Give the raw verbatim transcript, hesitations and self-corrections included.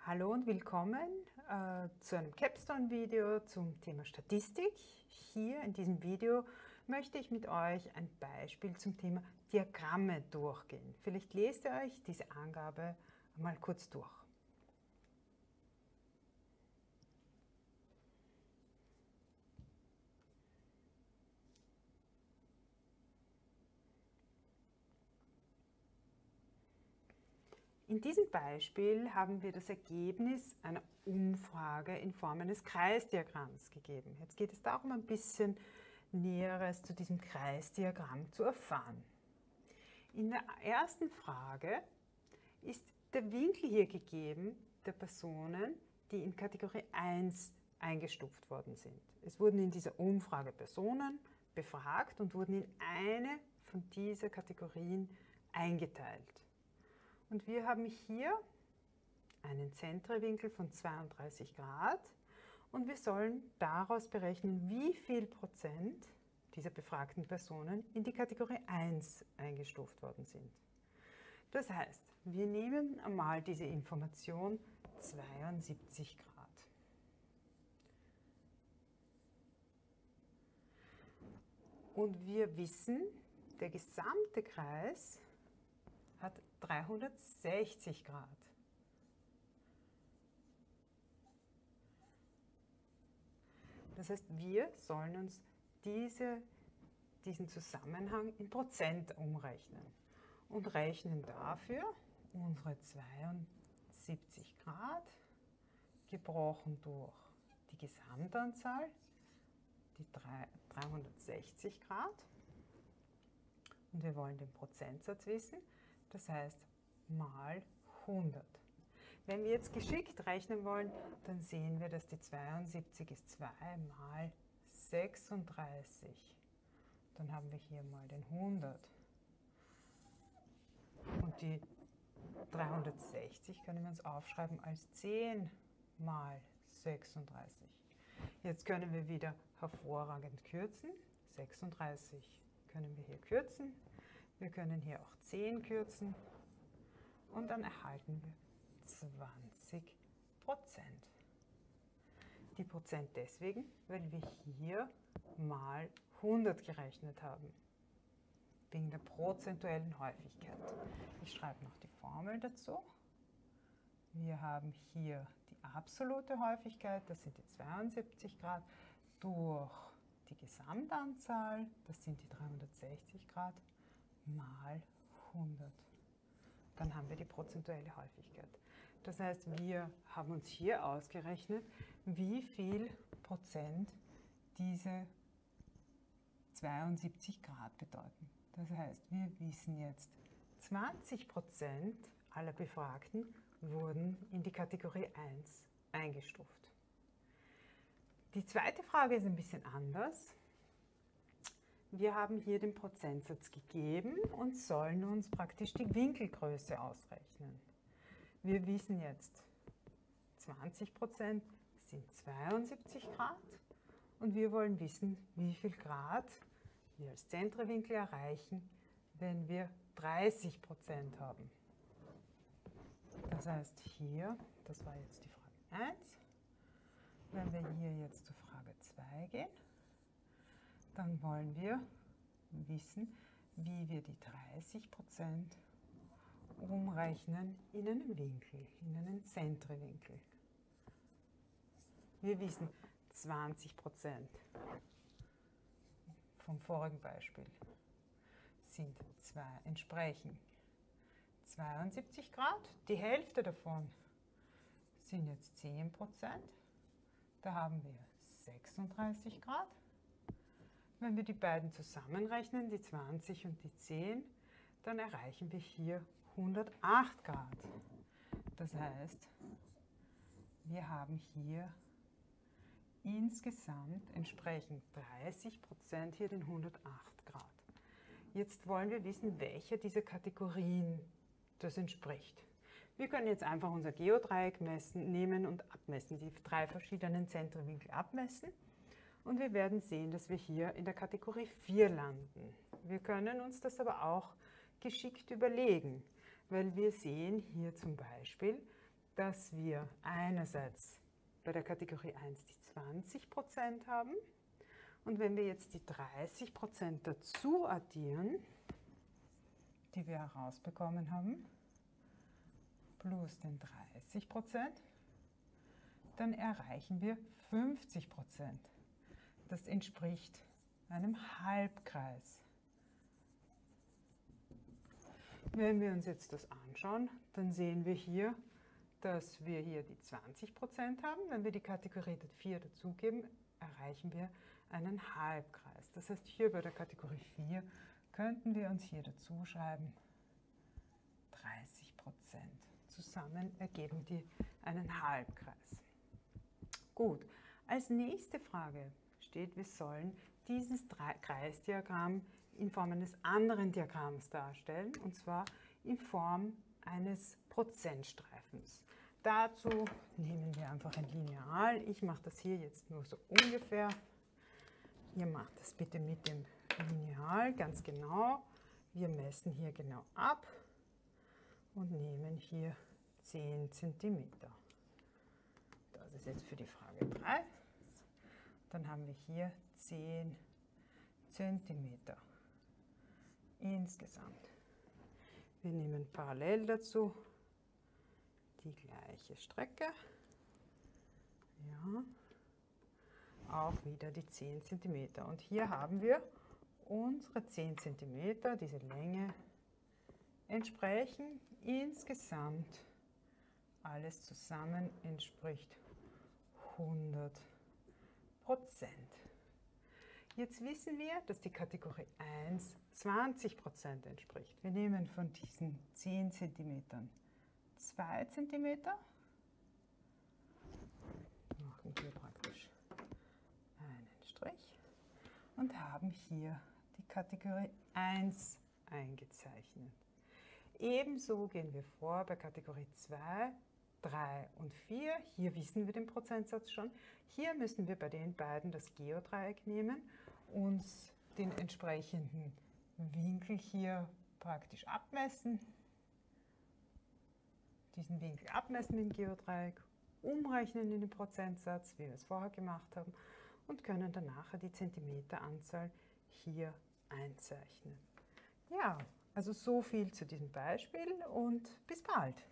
Hallo und willkommen äh, zu einem Capstone-Video zum Thema Statistik. Hier in diesem Video möchte ich mit euch ein Beispiel zum Thema Diagramme durchgehen. Vielleicht lest ihr euch diese Angabe mal kurz durch. In diesem Beispiel haben wir das Ergebnis einer Umfrage in Form eines Kreisdiagramms gegeben. Jetzt geht es darum, ein bisschen Näheres zu diesem Kreisdiagramm zu erfahren. In der ersten Frage ist der Winkel hier gegeben der Personen, die in Kategorie eins eingestuft worden sind. Es wurden in dieser Umfrage Personen befragt und wurden in eine von dieser Kategorien eingeteilt. Und wir haben hier einen Zentrewinkel von zweiunddreißig Grad und wir sollen daraus berechnen, wie viel Prozent dieser befragten Personen in die Kategorie eins eingestuft worden sind. Das heißt, wir nehmen einmal diese Information zweiundsiebzig Grad. Und wir wissen, der gesamte Kreis hat dreihundertsechzig Grad. Das heißt, wir sollen uns diese, diesen Zusammenhang in Prozent umrechnen und rechnen dafür unsere zweiundsiebzig Grad gebrochen durch die Gesamtanzahl, die dreihundertsechzig Grad. Und wir wollen den Prozentsatz wissen. Das heißt, mal hundert. Wenn wir jetzt geschickt rechnen wollen, dann sehen wir, dass die zweiundsiebzig ist zwei mal sechsunddreißig. Dann haben wir hier mal den hundert. Und die dreihundertsechzig können wir uns aufschreiben als zehn mal sechsunddreißig. Jetzt können wir wieder hervorragend kürzen. sechsunddreißig können wir hier kürzen. Wir können hier auch zehn kürzen und dann erhalten wir zwanzig Prozent. Die Prozent deswegen, weil wir hier mal hundert gerechnet haben, wegen der prozentuellen Häufigkeit. Ich schreibe noch die Formel dazu. Wir haben hier die absolute Häufigkeit, das sind die zweiundsiebzig Grad, durch die Gesamtanzahl, das sind die dreihundertsechzig Grad, mal hundert. Dann haben wir die prozentuelle Häufigkeit. Das heißt, wir haben uns hier ausgerechnet, wie viel Prozent diese zweiundsiebzig Grad bedeuten. Das heißt, wir wissen jetzt, zwanzig Prozent aller Befragten wurden in die Kategorie eins eingestuft. Die zweite Frage ist ein bisschen anders. Wir haben hier den Prozentsatz gegeben und sollen uns praktisch die Winkelgröße ausrechnen. Wir wissen jetzt, zwanzig Prozent sind zweiundsiebzig Grad und wir wollen wissen, wie viel Grad wir als Zentrewinkel erreichen, wenn wir dreißig Prozent haben. Das heißt hier, das war jetzt die Frage eins, wenn wir hier jetzt zur Frage zwei gehen, dann wollen wir wissen, wie wir die dreißig Prozent umrechnen in einen Winkel, in einen Zentrewinkel. Wir wissen, zwanzig Prozent vom vorigen Beispiel sind zwei, entsprechen zweiundsiebzig Grad. Die Hälfte davon sind jetzt zehn Prozent. Da haben wir sechsunddreißig Grad. Wenn wir die beiden zusammenrechnen, die zwanzig und die zehn, dann erreichen wir hier hundertacht Grad. Das heißt, wir haben hier insgesamt entsprechend dreißig Prozent hier den hundertacht Grad. Jetzt wollen wir wissen, welcher dieser Kategorien das entspricht. Wir können jetzt einfach unser Geodreieck messen, nehmen und abmessen, die drei verschiedenen Zentrewinkel abmessen. Und wir werden sehen, dass wir hier in der Kategorie vier landen. Wir können uns das aber auch geschickt überlegen, weil wir sehen hier zum Beispiel, dass wir einerseits bei der Kategorie eins die zwanzig Prozent haben. Und wenn wir jetzt die dreißig Prozent dazu addieren, die wir herausbekommen haben, plus den dreißig Prozent, dann erreichen wir fünfzig Prozent. Das entspricht einem Halbkreis. Wenn wir uns jetzt das anschauen, dann sehen wir hier, dass wir hier die zwanzig Prozent haben. Wenn wir die Kategorie vier dazugeben, erreichen wir einen Halbkreis. Das heißt, hier bei der Kategorie vier könnten wir uns hier dazu schreiben dreißig Prozent. Zusammen ergeben die einen Halbkreis. Gut, als nächste Frage steht, wir sollen dieses Kreisdiagramm in Form eines anderen Diagramms darstellen, und zwar in Form eines Prozentstreifens. Dazu nehmen wir einfach ein Lineal. Ich mache das hier jetzt nur so ungefähr. Ihr macht das bitte mit dem Lineal ganz genau. Wir messen hier genau ab und nehmen hier zehn Zentimeter. Das ist jetzt für die Frage drei. Dann haben wir hier zehn Zentimeter insgesamt. Wir nehmen parallel dazu die gleiche Strecke. Ja, auch wieder die zehn Zentimeter. Und hier haben wir unsere zehn Zentimeter, diese Länge entsprechen insgesamt, alles zusammen entspricht hundert Prozent. Jetzt wissen wir, dass die Kategorie eins zwanzig Prozent entspricht. Wir nehmen von diesen zehn Zentimetern zwei Zentimeter, machen hier praktisch einen Strich und haben hier die Kategorie eins eingezeichnet. Ebenso gehen wir vor bei Kategorie zwei, drei und vier. Hier wissen wir den Prozentsatz schon. Hier müssen wir bei den beiden das Geodreieck nehmen, uns den entsprechenden Winkel hier praktisch abmessen, diesen Winkel abmessen im Geodreieck, umrechnen in den Prozentsatz, wie wir es vorher gemacht haben, und können dann nachher die Zentimeteranzahl hier einzeichnen. Ja, also so viel zu diesem Beispiel und bis bald.